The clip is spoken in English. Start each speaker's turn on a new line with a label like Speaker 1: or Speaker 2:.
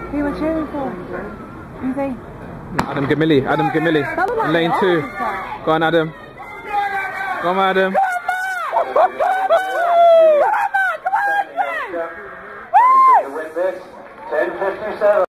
Speaker 1: Who am I cheering for? Who's he?
Speaker 2: Adam Gemili. Adam Gemili. In lane 2. Go on, Adam. Go on, Adam.
Speaker 3: Come on, let's go! Woo!